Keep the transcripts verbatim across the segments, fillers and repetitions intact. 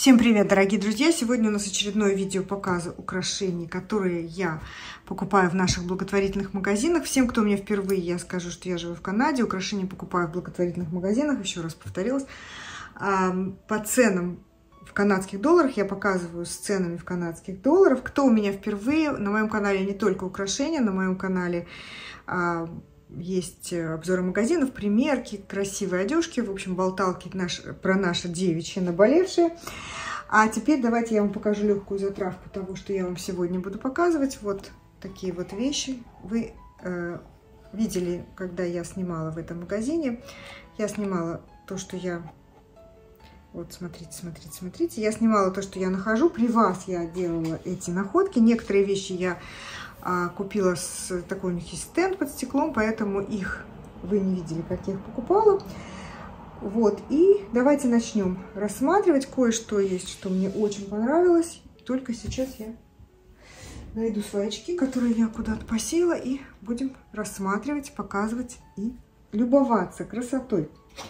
Всем привет, дорогие друзья! Сегодня у нас очередное видео показа украшений, которые я покупаю в наших благотворительных магазинах. Всем, кто у меня впервые, я скажу, что я живу в Канаде. Украшения покупаю в благотворительных магазинах, еще раз повторилась. По ценам в канадских долларах я показываю с ценами в канадских долларах. Кто у меня впервые, на моем канале не только украшения, на моем канале есть обзоры магазинов, примерки, красивые одежки, в общем, болталки наш, про наше девичье наболевшее. А теперь давайте я вам покажу легкую затравку того, что я вам сегодня буду показывать. Вот такие вот вещи. Вы э, видели, когда я снимала в этом магазине. Я снимала то, что я... Вот, смотрите, смотрите, смотрите. Я снимала то, что я нахожу. При вас я делала эти находки. Некоторые вещи я... купила с такой, у них есть стенд под стеклом, поэтому их вы не видели, как я их покупала. Вот, и давайте начнем рассматривать. Кое-что есть, что мне очень понравилось. Только сейчас я найду свои очки, которые я куда-то посеяла, и будем рассматривать, показывать и любоваться красотой.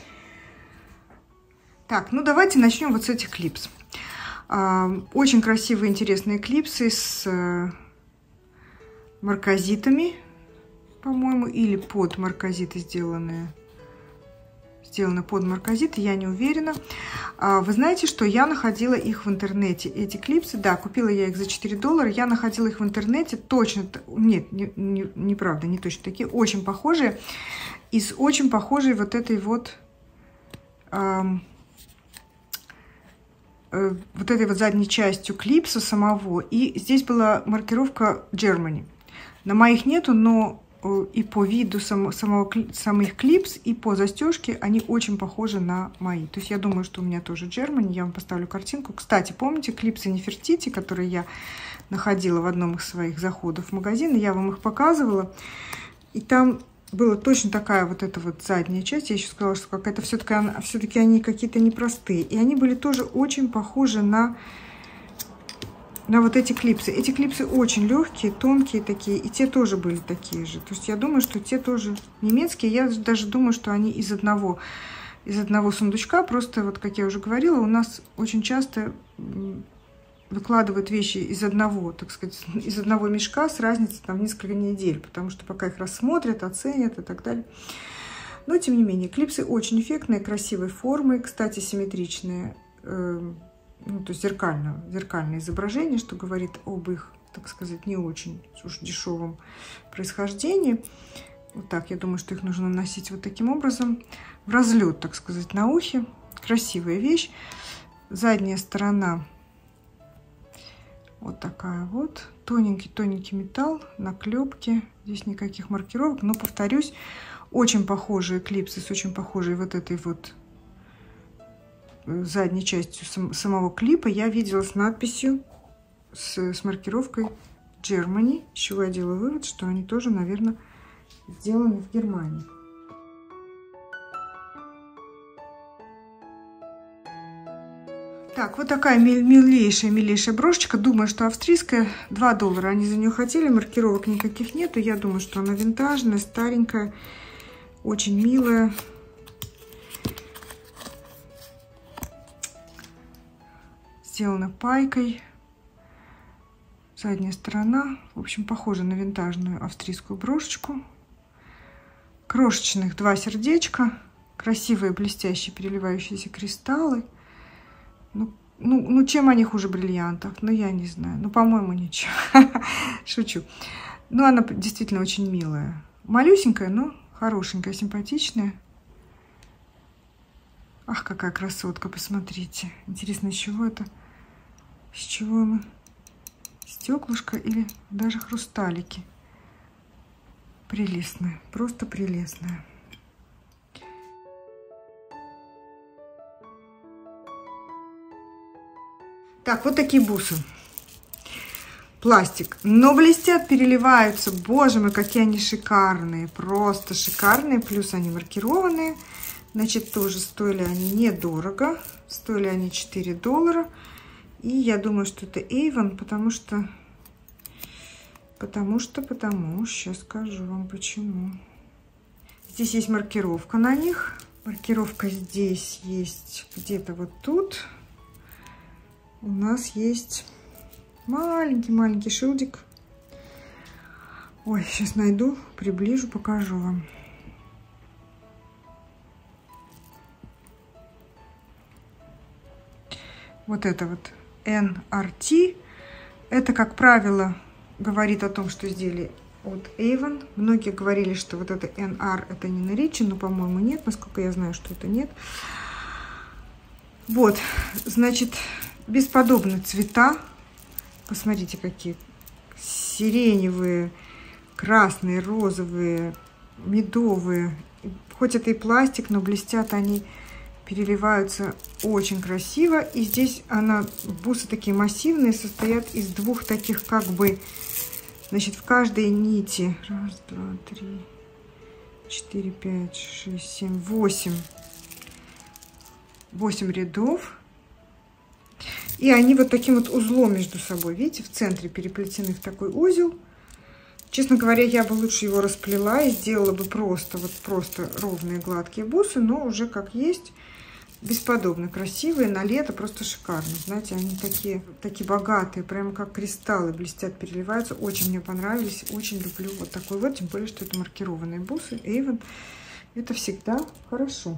Так, ну давайте начнем вот с этих клипс. Очень красивые, интересные клипсы с марказитами, по-моему, или под марказиты сделанные. Сделаны под марказиты, я не уверена. Вы знаете, что я находила их в интернете, эти клипсы. Да, купила я их за четыре доллара. Я находила их в интернете точно... Нет, не, не, неправда, не точно такие. Очень похожие. И с очень похожей вот этой вот... Эм, э, вот этой вот задней частью клипса самого. И здесь была маркировка Germany. На моих нету, но и по виду само, самого, самих клипс, и по застежке они очень похожи на мои. То есть я думаю, что у меня тоже Germany. Я вам поставлю картинку. Кстати, помните клипсы Нефертити, которые я находила в одном из своих заходов в магазин? Я вам их показывала. И там была точно такая вот эта вот задняя часть. Я еще сказала, что какая-то все-таки все-таки они какие-то непростые. И они были тоже очень похожи на... на вот эти клипсы. Эти клипсы очень легкие, тонкие такие, и те тоже были такие же. То есть я думаю, что те тоже немецкие. Я даже думаю, что они из одного, из одного сундучка. Просто, вот как я уже говорила, у нас очень часто выкладывают вещи из одного, так сказать, из одного мешка с разницей там несколько недель, потому что пока их рассмотрят, оценят и так далее. Но, тем не менее, клипсы очень эффектные, красивой формы, кстати, симметричные. Ну, то есть зеркальное, зеркальное изображение, что говорит об их, так сказать, не очень уж дешевом происхождении. Вот так, я думаю, что их нужно носить вот таким образом. В разлет, так сказать, на ухе. Красивая вещь. Задняя сторона вот такая вот. Тоненький-тоненький металл, наклепки. Здесь никаких маркировок. Но, повторюсь, очень похожие клипсы с очень похожей вот этой вот задней частью сам, самого клипа я видела с надписью, с, с маркировкой Germany, с чего я делаю вывод, что они тоже, наверное, сделаны в Германии. Так, вот такая милейшая, милейшая брошечка. Думаю, что австрийская. два доллара они за нее хотели, маркировок никаких нету. Я думаю, что она винтажная, старенькая, очень милая. Сделана пайкой. Задняя сторона. В общем, похожа на винтажную австрийскую брошечку. Крошечных два сердечка. Красивые, блестящие, переливающиеся кристаллы. Ну, ну, ну чем они хуже бриллиантов? Ну, я не знаю. Ну, по-моему, ничего. Шучу. Ну, она действительно очень милая. Малюсенькая, но хорошенькая, симпатичная. Ах, какая красотка, посмотрите. Интересно, из чего это? Из чего мы? Стеклышко или даже хрусталики? Прелестная, просто прелестная. Так, вот такие бусы. Пластик. Но блестят, переливаются. Боже мой, какие они шикарные. Просто шикарные. Плюс они маркированные. Значит, тоже стоили они недорого. Стоили они четыре доллара. И я думаю, что это Avon, потому что... Потому что, потому... Сейчас скажу вам почему. Здесь есть маркировка на них. Маркировка здесь есть где-то вот тут. у нас есть маленький-маленький шилдик. Ой, сейчас найду, приближу, покажу вам. Вот это вот эн ар ти. Это, как правило, говорит о том, что изделие от Avon. Многие говорили, что вот это эн ар это не на Ричи, но, по-моему, нет. Насколько я знаю, что это нет. Вот, значит, бесподобные цвета. Посмотрите, какие сиреневые, красные, розовые, медовые. Хоть это и пластик, но блестят они, переливаются очень красиво. И здесь она, бусы такие массивные, состоят из двух таких как бы, значит, в каждой нити. Раз, два, три, четыре, пять, шесть, семь, восемь. восемь рядов. И они вот таким вот узлом между собой, видите, в центре переплетены в такой узел. Честно говоря, я бы лучше его расплела и сделала бы просто, вот просто ровные гладкие бусы, но уже как есть, бесподобно красивые, на лето просто шикарно. Знаете, они такие, такие богатые, прямо как кристаллы, блестят, переливаются. Очень мне понравились, очень люблю вот такой вот, тем более, что это маркированные бусы Avon. Это всегда хорошо.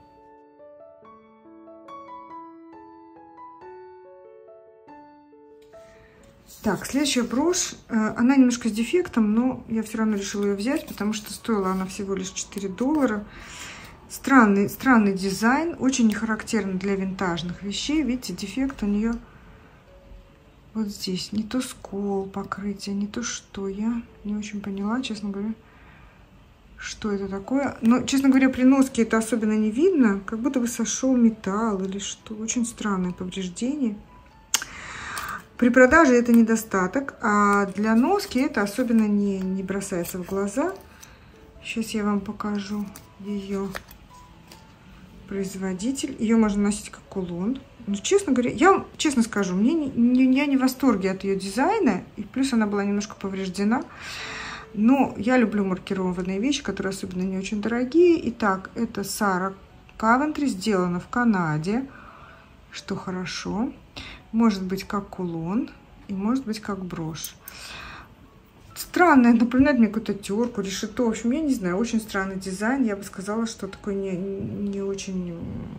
Так, следующая брошь, она немножко с дефектом, но я все равно решила ее взять, потому что стоила она всего лишь четыре доллара. Странный, странный дизайн, очень не характерный для винтажных вещей. Видите, дефект у нее вот здесь. Не то скол покрытие, не то что. Я не очень поняла, честно говоря, что это такое. Но, честно говоря, при носке это особенно не видно, как будто бы сошел металл или что. Очень странное повреждение. При продаже это недостаток, а для носки это особенно не, не бросается в глаза. Сейчас я вам покажу ее производитель. Ее можно носить как кулон. Но, честно говоря, я вам честно скажу, мне не, не, я не в восторге от ее дизайна. И плюс она была немножко повреждена. Но я люблю маркированные вещи, которые особенно не очень дорогие. Итак, это Сара Кавентри, сделано в Канаде, что хорошо. Может быть как кулон и может быть как брошь. Странная, напоминает мне какую-то терку, решето. В общем, я не знаю, очень странный дизайн. Я бы сказала, что такой не, не очень,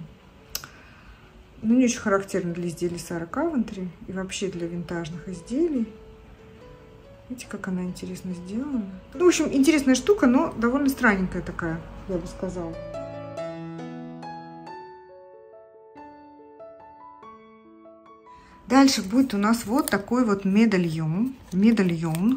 ну, не очень характерный для изделий Сара Кавентри и вообще для винтажных изделий. Видите, как она интересно сделана. Ну, в общем, интересная штука, но довольно странненькая такая, я бы сказала. Дальше будет у нас вот такой вот медальон. Медальон.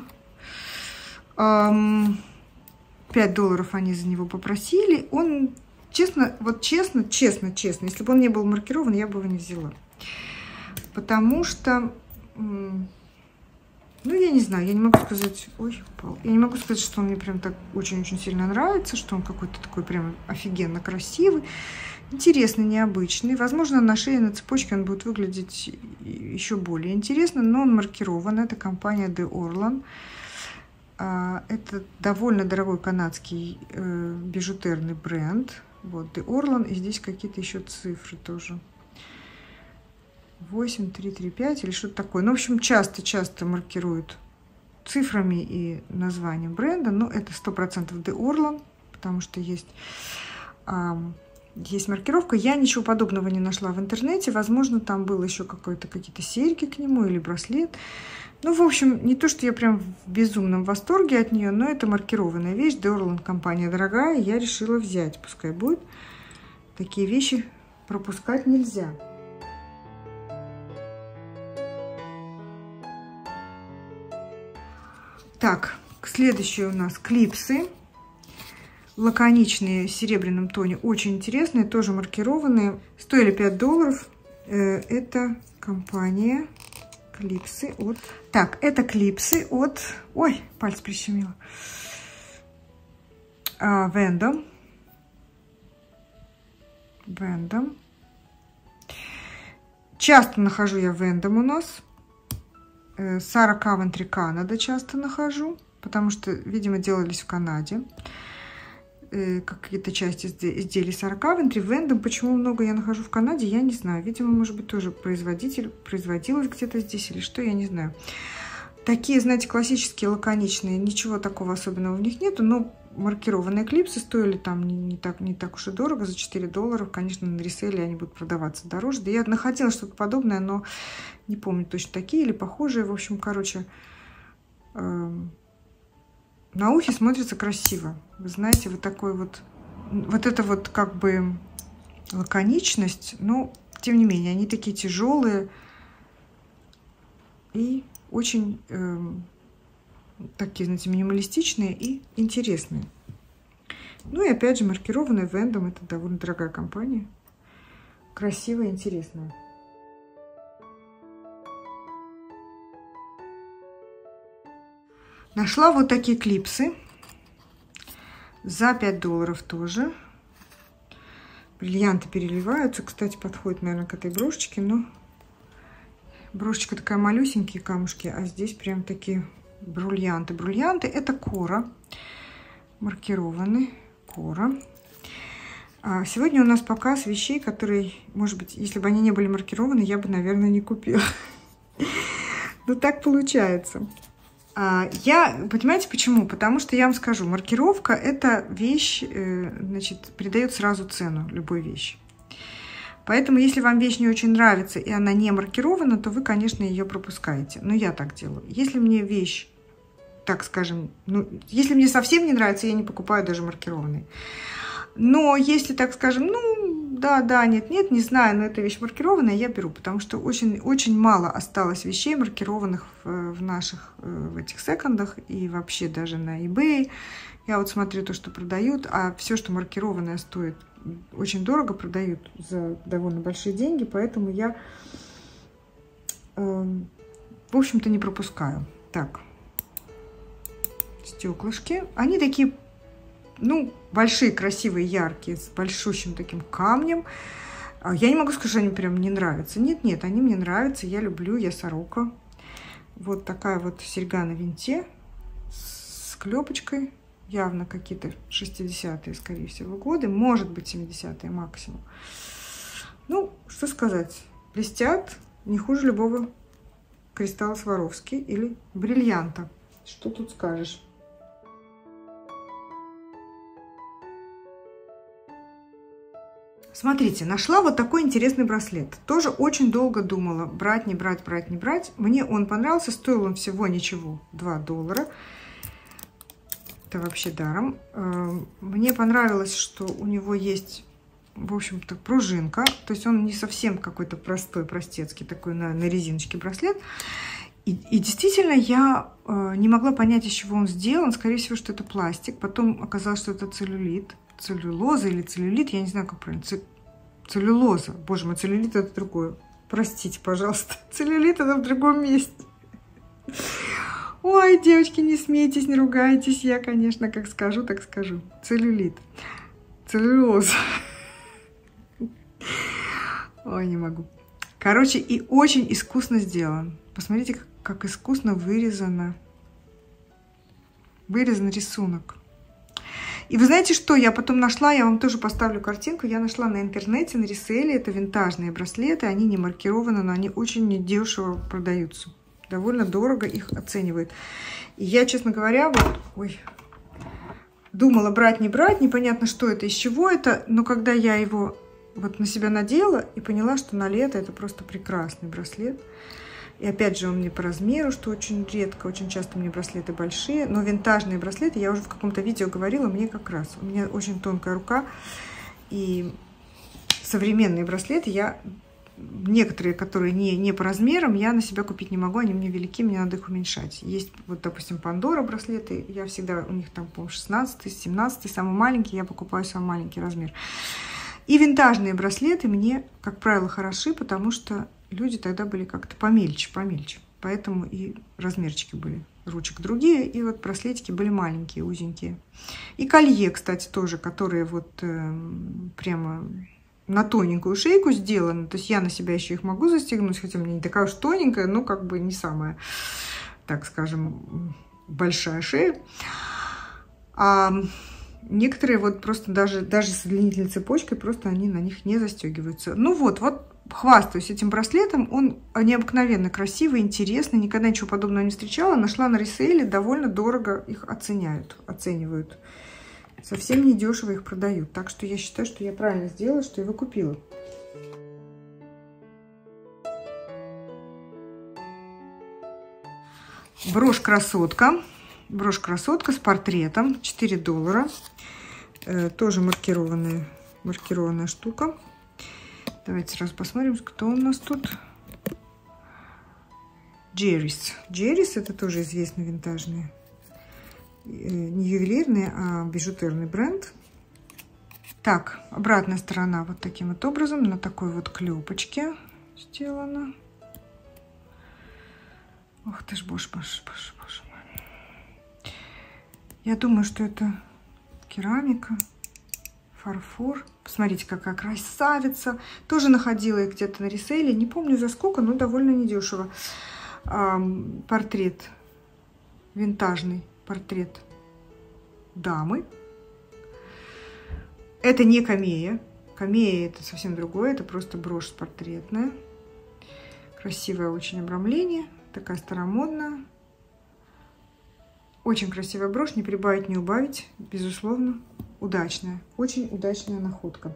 пять долларов они за него попросили. Он, честно, вот честно, честно, честно, если бы он не был маркирован, я бы его не взяла. Потому что, ну, я не знаю, я не могу сказать, ой, упал. Я не могу сказать, что он мне прям так очень-очень сильно нравится, что он какой-то такой прям офигенно красивый. Интересный, необычный. Возможно, на шее, на цепочке он будет выглядеть еще более интересно, но он маркирован. Это компания де Орлан. Это довольно дорогой канадский бижутерный бренд. Вот де Орлан. И здесь какие-то еще цифры тоже. восемь три три пять или что-то такое. Ну, в общем, часто-часто маркируют цифрами и названием бренда. Но это сто процентов де Орлан, потому что есть... Есть маркировка. Я ничего подобного не нашла в интернете. Возможно, там было еще какое-то какие-то серьги к нему или браслет. Ну, в общем, не то, что я прям в безумном восторге от нее, но это маркированная вещь. де Орлан компания дорогая. Я решила взять. Пускай будет. Такие вещи пропускать нельзя. Так, следующие у нас клипсы. Лаконичные, в серебряном тоне, очень интересные, тоже маркированные. Стоили пять долларов. Это компания клипсы от... Так, это клипсы от... Ой, палец прищемила. Вендом. Вендом. Часто нахожу я Вендом у нас. Сара Кавентри Канада часто нахожу, потому что, видимо, делались в Канаде. э, какие-то части изделий сорок Coventry, Вендом. Почему много я нахожу в Канаде, я не знаю. Видимо, может быть, тоже производитель производилось где-то здесь или что, я не знаю. Такие, знаете, классические, лаконичные, ничего такого особенного в них нету, но маркированные клипсы стоили там не, не, так, не так уж и дорого, за четыре доллара. Конечно, на реселе они будут продаваться дороже. Да я находила что-то подобное, но не помню точно такие или похожие. В общем, короче, э, на ухе смотрится красиво. Вы знаете, вот такой вот, вот это вот как бы лаконичность, но тем не менее, они такие тяжелые и очень... Э, такие, знаете, минималистичные и интересные. Ну и опять же, маркированные Вендом. Это довольно дорогая компания. Красивая, интересная. Нашла вот такие клипсы. За пять долларов тоже. Бриллианты переливаются. Кстати, подходит, наверное, к этой брошечке. Но брошечка такая малюсенькие камушки. А здесь прям такие... Бриллианты. Бриллианты это кора. Маркированный кора. А сегодня у нас показ вещей, которые, может быть, если бы они не были маркированы, я бы, наверное, не купила. Но так получается. А я, понимаете, почему? Потому что я вам скажу, маркировка это вещь, значит, придает сразу цену любой вещи. Поэтому, если вам вещь не очень нравится и она не маркирована, то вы, конечно, ее пропускаете. Но я так делаю. Если мне вещь, так скажем, ну, если мне совсем не нравится, я не покупаю даже маркированные. Но если, так скажем, ну, да, да, нет, нет, не знаю, но эта вещь маркированная, я беру, потому что очень, очень мало осталось вещей маркированных в, в наших, в этих секондах и вообще даже на eBay. Я вот смотрю то, что продают, а все, что маркированное, стоит очень дорого, продают за довольно большие деньги, поэтому я, э, в общем-то, не пропускаю. Так, стеклышки. Они такие, ну, большие, красивые, яркие, с большущим таким камнем. Я не могу сказать, что они прям не нравятся. Нет, нет, они мне нравятся, я люблю, я сорока. Вот такая вот серьга на винте с клепочкой. Явно какие-то шестидесятые, скорее всего, годы. Может быть, семидесятые максимум. Ну, что сказать. Блестят не хуже любого кристалла Сваровски или бриллианта. Что тут скажешь? Смотрите, нашла вот такой интересный браслет. Тоже очень долго думала, брать, не брать, брать, не брать. Мне он понравился, стоил он всего ничего, два доллара. Это вообще даром. Мне понравилось, что у него есть, в общем-то, пружинка. То есть он не совсем какой-то простой, простецкий, такой на, на резиночке браслет. И, и действительно, я не могла понять, из чего он сделан. Скорее всего, что это пластик. Потом оказалось, что это целлюлит. Целлюлоза или целлюлит, я не знаю, как правильно. Целлюлоза. Боже мой, целлюлит это другое. Простите, пожалуйста. Целлюлит это в другом месте. Ой, девочки, не смейтесь, не ругайтесь. Я, конечно, как скажу, так скажу. Целлюлит. Целлюлоза. Ой, не могу. Короче, и очень искусно сделан. Посмотрите, как, как искусно вырезано. Вырезан рисунок. И вы знаете что? Я потом нашла, я вам тоже поставлю картинку. Я нашла на интернете, на реселе. Это винтажные браслеты. Они не маркированы, но они очень недешево продаются. Довольно дорого их оценивают. И я, честно говоря, вот, ой, думала брать, не брать, непонятно, что это, из чего это, но когда я его вот на себя надела и поняла, что на лето это просто прекрасный браслет. И опять же он мне по размеру, что очень редко, очень часто мне браслеты большие, но винтажные браслеты, я уже в каком-то видео говорила, мне как раз. У меня очень тонкая рука, и современные браслеты я... Некоторые, которые не, не по размерам, я на себя купить не могу, они мне велики, мне надо их уменьшать. Есть, вот, допустим, Пандора браслеты, я всегда, у них там, по-моему, шестнадцатый, семнадцатый, самый маленький, я покупаю самый маленький размер. И винтажные браслеты мне, как правило, хороши, потому что люди тогда были как-то помельче, помельче. Поэтому и размерчики были ручек другие, и вот браслетики были маленькие, узенькие. И колье, кстати, тоже, которые вот э, прямо... на тоненькую шейку сделано. То есть я на себя еще их могу застегнуть, хотя у меня не такая уж тоненькая, но как бы не самая, так скажем, большая шея. А Некоторые вот просто даже, даже с длинной цепочкой, просто они на них не застегиваются. Ну вот, вот хвастаюсь этим браслетом. Он необыкновенно красивый, интересный. Никогда ничего подобного не встречала. Нашла на ресейле, довольно дорого их оценяют, оценивают. Совсем недешево их продают. Так что я считаю, что я правильно сделала, что его купила. Брошь-красотка. Брошь-красотка с портретом. четыре доллара. Э, тоже маркированная, маркированная штука. Давайте сразу посмотрим, кто у нас тут. Джеррис. Джеррис — это тоже известный винтажный, э, не ювелирный, а бижутерный бренд. Так, обратная сторона вот таким вот образом, на такой вот клепочке сделана. Ох ты ж, боже, боже, боже, боже мой. Я думаю, что это керамика, фарфор. Посмотрите, какая красавица. Тоже находила их где-то на ресейле. Не помню за сколько, но довольно недешево. Эм, портрет. Винтажный портрет дамы. Это не камея. Камея — это совсем другое. Это просто брошь портретная. Красивое очень обрамление. Такая старомодная. Очень красивая брошь, не прибавить, не убавить, безусловно, удачная, очень удачная находка.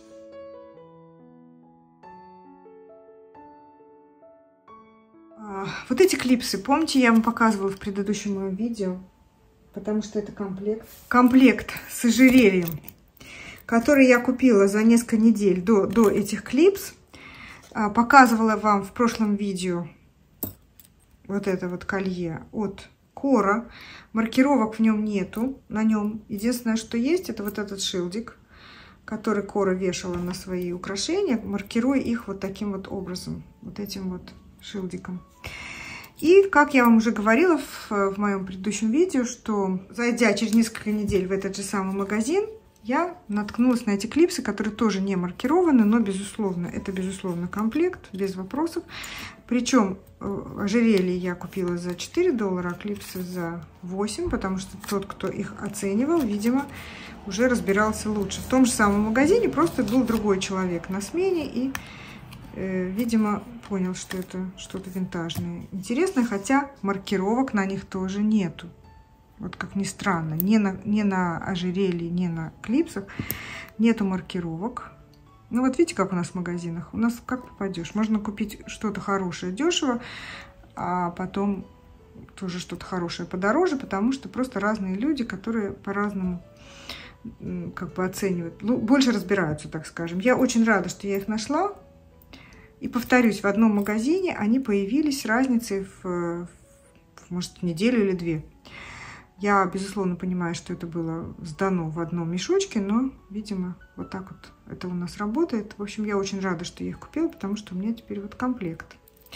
А, вот эти клипсы, помните, я вам показывала в предыдущем моем видео, потому что это комплект. Комплект с ожерельем, который я купила за несколько недель до, до этих клипс. А, показывала вам в прошлом видео вот это вот колье от Кора. Маркировок в нем нету, на нем. Единственное, что есть, это вот этот шильдик, который Кора вешала на свои украшения, маркируя их вот таким вот образом, вот этим вот шильдиком. И, как я вам уже говорила в, в моем предыдущем видео, что, зайдя через несколько недель в этот же самый магазин, я наткнулась на эти клипсы, которые тоже не маркированы, но, безусловно, это, безусловно, комплект, без вопросов. Причем ожерелье я купила за четыре доллара, а клипсы за восемь, потому что тот, кто их оценивал, видимо, уже разбирался лучше. В том же самом магазине просто был другой человек на смене и, э, видимо, понял, что это что-то винтажное, интересное, хотя маркировок на них тоже нету. Вот как ни странно, ни на, ни на ожерелье, ни на клипсах нету маркировок. Ну вот видите, как у нас в магазинах. У нас как попадешь. Можно купить что-то хорошее дешево, а потом тоже что-то хорошее подороже, потому что просто разные люди, которые по-разному как бы оценивают, ну, больше разбираются, так скажем. Я очень рада, что я их нашла. И повторюсь, в одном магазине они появились разницей в, в может, неделю или две. Я, безусловно, понимаю, что это было сдано в одном мешочке, но, видимо, вот так вот это у нас работает. В общем, я очень рада, что я их купила, потому что у меня теперь вот комплект.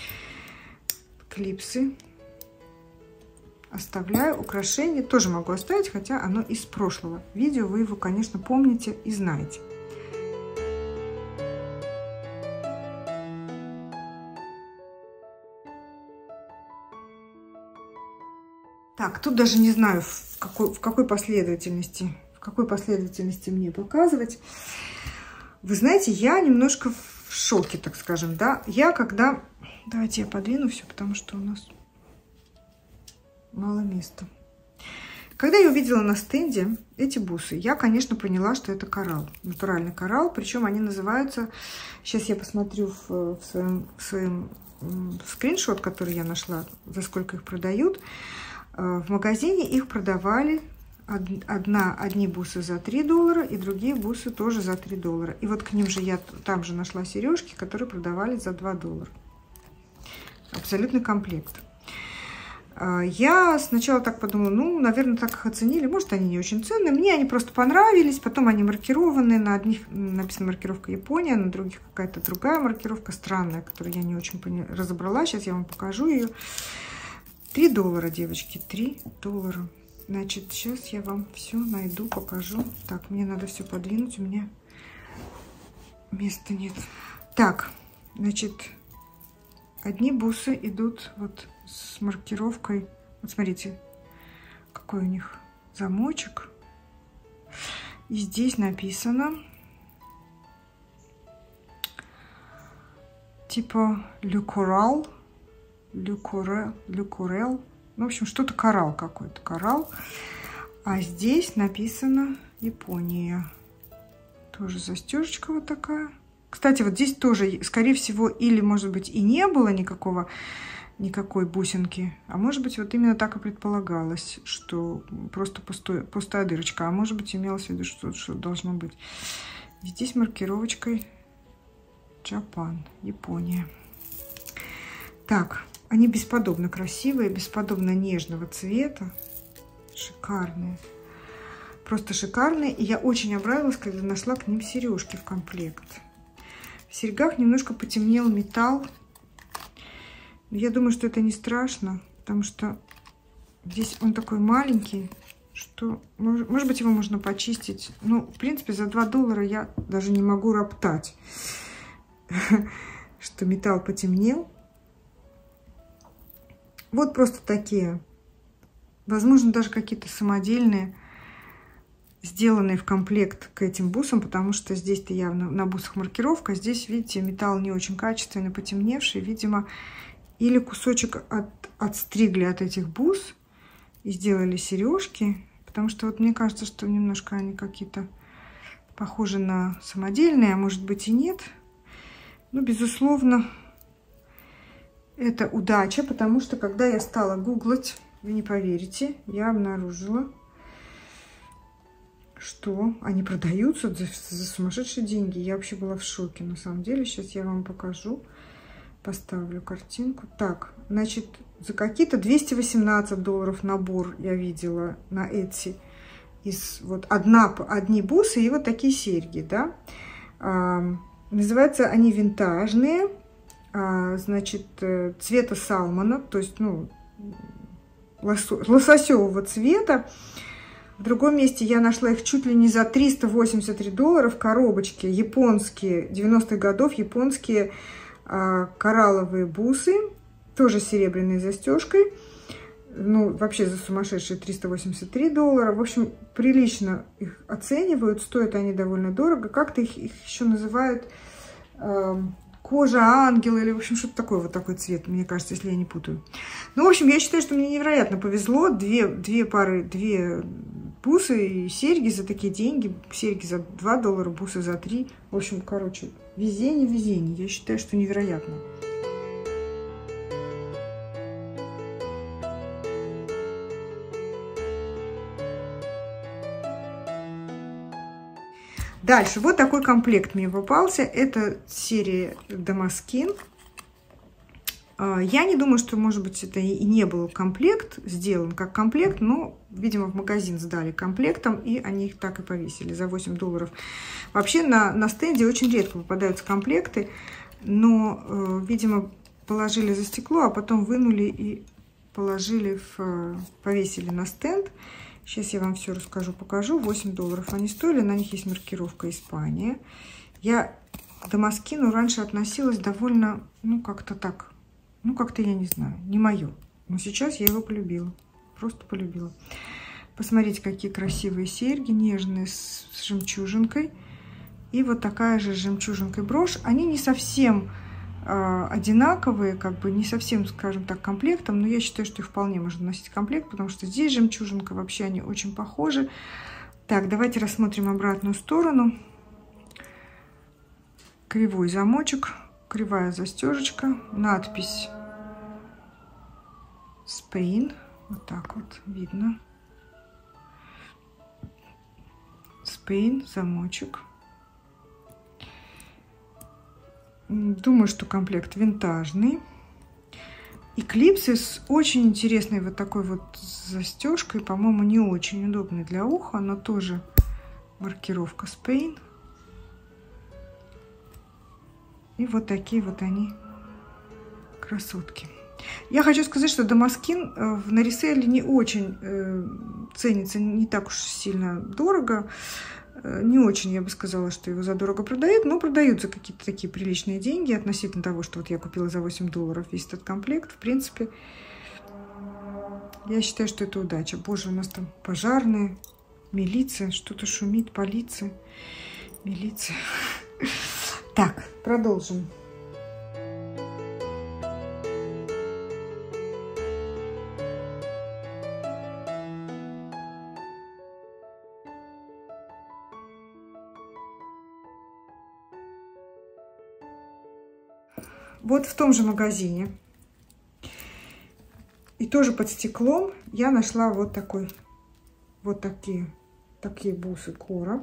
Клипсы. Оставляю. Украшения тоже могу оставить, хотя оно из прошлого видео. Вы его, конечно, помните и знаете. Так, тут даже не знаю, в какой, в какой последовательности, в какой последовательности мне показывать. Вы знаете, я немножко в шоке, так скажем, да. Я когда... Давайте я подвину все, потому что у нас мало места. Когда я увидела на стенде эти бусы, я, конечно, поняла, что это коралл, натуральный коралл. Причем они называются... Сейчас я посмотрю в, в своем, в своем скриншот, который я нашла, за сколько их продают. В магазине их продавали одна, одни бусы за три доллара и другие бусы тоже за три доллара. И вот к ним же я там же нашла сережки, которые продавали за два доллара. Абсолютный комплект. Я сначала так подумала, ну, наверное, так их оценили. Может, они не очень ценные. Мне они просто понравились. Потом они маркированы. На одних написана маркировка Япония, на других какая-то другая маркировка странная, которую я не очень разобрала. Сейчас я вам покажу ее. три доллара, девочки, три доллара. Значит, сейчас я вам все найду, покажу. Так, мне надо все подвинуть, у меня места нет. Так, значит, одни бусы идут вот с маркировкой. Вот смотрите, какой у них замочек. И здесь написано типа Le Coral, Le Coral, Le Coral. В общем, что-то коралл какой-то, коралл. А здесь написано Япония. Тоже застежечка вот такая. Кстати, вот здесь тоже, скорее всего, или, может быть, и не было никакого, никакой бусинки. А может быть, вот именно так и предполагалось, что просто пустой, пустая дырочка. А может быть, имелось в виду, что что должно быть. Здесь маркировочкой Japan, Япония. Так, они бесподобно красивые, бесподобно нежного цвета. Шикарные. Просто шикарные. И я очень обрадовалась, когда нашла к ним сережки в комплект. В серьгах немножко потемнел металл. Я думаю, что это не страшно, потому что здесь он такой маленький, что, может, может быть, его можно почистить. Ну, в принципе, за два доллара я даже не могу роптать, что металл потемнел. Вот просто такие. Возможно, даже какие-то самодельные, сделанные в комплект к этим бусам, потому что здесь-то явно на бусах маркировка. Здесь, видите, металл не очень качественный, потемневший. Видимо, или кусочек от, отстригли от этих бус и сделали сережки. Потому что вот мне кажется, что немножко они какие-то похожи на самодельные, а может быть и нет. Ну, безусловно, это удача, потому что когда я стала гуглить, вы не поверите, я обнаружила, что они продаются за, за сумасшедшие деньги. Я вообще была в шоке, на самом деле. Сейчас я вам покажу, поставлю картинку. Так, значит, за какие-то двести восемнадцать долларов набор я видела на Etsy. Из вот одна, одни бусы и вот такие серьги, да. А, называются они винтажные, а, значит, цвета салмона, то есть, ну, лососевого цвета. В другом месте я нашла их чуть ли не за триста восемьдесят три доллара в коробочке. Японские, девяностых годов, японские а, коралловые бусы. Тоже с серебряной застежкой. Ну, вообще за сумасшедшие триста восемьдесят три доллара. В общем, прилично их оценивают. Стоят они довольно дорого. Как-то их, их еще называют э, кожа ангела. Или, в общем, что-то такое. Вот такой цвет, мне кажется, если я не путаю. Ну, в общем, я считаю, что мне невероятно повезло. Две, две пары, две бусы и серьги за такие деньги. Серьги за два доллара, бусы за три. В общем, короче, везение, везение. Я считаю, что невероятно. Дальше, вот такой комплект мне попался. Это серия Damaskine. Я не думаю, что, может быть, это и не был комплект, сделан как комплект, но, видимо, в магазин сдали комплектом, и они их так и повесили за восемь долларов. Вообще на, на стенде очень редко попадаются комплекты, но, видимо, положили за стекло, а потом вынули и положили, в, повесили на стенд. Сейчас я вам все расскажу, покажу. восемь долларов они стоили, на них есть маркировка Испания. Я к Damaskine раньше относилась довольно, ну, как-то так, ну, как-то я не знаю, не мое. Но сейчас я его полюбила, просто полюбила. Посмотрите, какие красивые серьги, нежные, с, с жемчужинкой. И вот такая же с жемчужинкой брошь. Они не совсем э, одинаковые, как бы не совсем, скажем так, комплектом, но я считаю, что их вполне можно носить комплект, потому что здесь жемчужинка, вообще они очень похожи. Так, давайте рассмотрим обратную сторону. Кривой замочек, кривая застежечка, надпись Spain, вот так вот видно. Spain, замочек. Думаю, что комплект винтажный. И клипсы с очень интересной вот такой вот застежкой. По-моему, не очень удобный для уха, но тоже маркировка Spain. И вот такие вот они красотки. Я хочу сказать, что Damaskine на реселе не очень э, ценится, не так уж сильно дорого. Не очень, я бы сказала, что его задорого продают, но продают за какие-то такие приличные деньги относительно того, что вот я купила за восемь долларов весь этот комплект. В принципе, я считаю, что это удача. Боже, у нас там пожарные. Милиция, что-то шумит, полиция, милиция. Так, продолжим. Вот в том же магазине и тоже под стеклом я нашла вот такой, вот такие, такие бусы Кора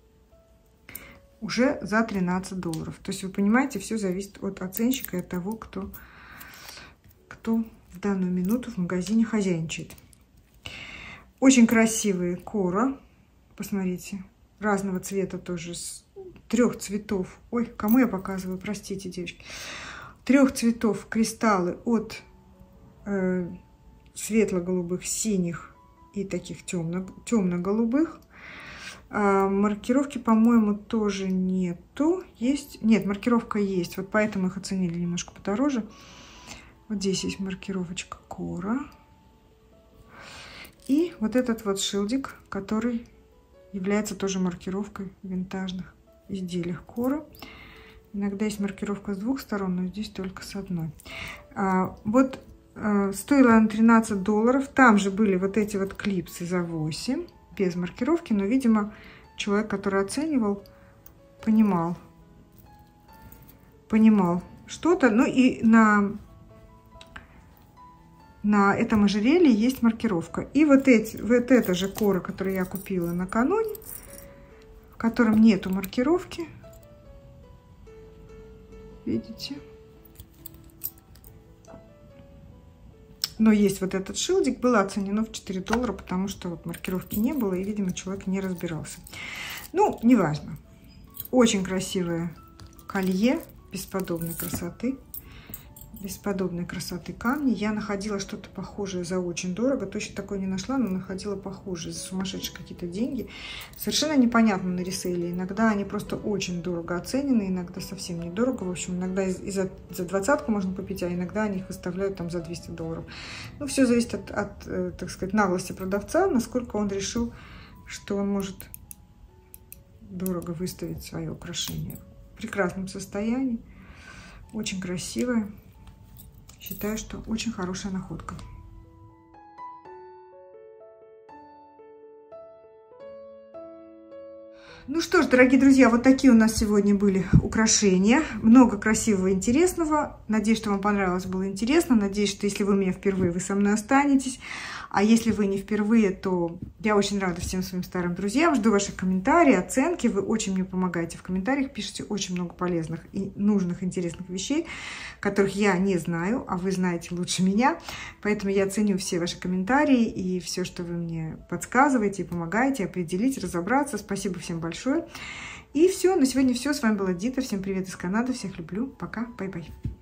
уже за тринадцать долларов. То есть вы понимаете, все зависит от оценщика и от того, кто, кто в данную минуту в магазине хозяйничает. Очень красивые Кора, посмотрите, разного цвета тоже, с трех цветов. Ой, кому я показываю, простите, девочки. Трех цветов кристаллы от э, светло-голубых, синих и таких темно, темно-голубых. А маркировки, по-моему, тоже нету. Есть? Нет, маркировка есть. Вот поэтому их оценили немножко подороже. Вот здесь есть маркировочка Кора. И вот этот вот шилдик, который является тоже маркировкой в винтажных изделиях Кора. Иногда есть маркировка с двух сторон, но здесь только с одной. А, вот а, стоила она тринадцать долларов. Там же были вот эти вот клипсы за восемь, без маркировки. Но, видимо, человек, который оценивал, понимал, понимал что-то. Ну и на, на этом ожерелье есть маркировка. И вот, эти, вот эта же Кора, которую я купила накануне, в котором нету маркировки. Видите? Но есть вот этот шилдик, было оценено в четыре доллара, потому что вот маркировки не было, и, видимо, человек не разбирался. Ну, неважно. Очень красивое колье, бесподобной красоты. Бесподобной красоты камни. Я находила что-то похожее за очень дорого. Точно такое не нашла, но находила похожее за сумасшедшие какие-то деньги. Совершенно непонятно на ресейле. Иногда они просто очень дорого оценены, иногда совсем недорого. В общем, иногда и за, за двадцатку можно купить, а иногда они их выставляют там за двести долларов. Ну, все зависит от, от, так сказать, наглости продавца, насколько он решил, что он может дорого выставить свое украшение. В прекрасном состоянии. Очень красивое. Считаю, что очень хорошая находка. Ну что ж, дорогие друзья, вот такие у нас сегодня были украшения. Много красивого и интересного. Надеюсь, что вам понравилось, было интересно. Надеюсь, что если вы у меня впервые, вы со мной останетесь. А если вы не впервые, то я очень рада всем своим старым друзьям. Жду ваших комментариев, оценки. Вы очень мне помогаете в комментариях. Пишите очень много полезных и нужных, интересных вещей, которых я не знаю, а вы знаете лучше меня. Поэтому я ценю все ваши комментарии и все, что вы мне подсказываете и помогаете определить, разобраться. Спасибо всем большое. И все, на сегодня все. С вами была Дита. Всем привет из Канады. Всех люблю. Пока. Бай-бай.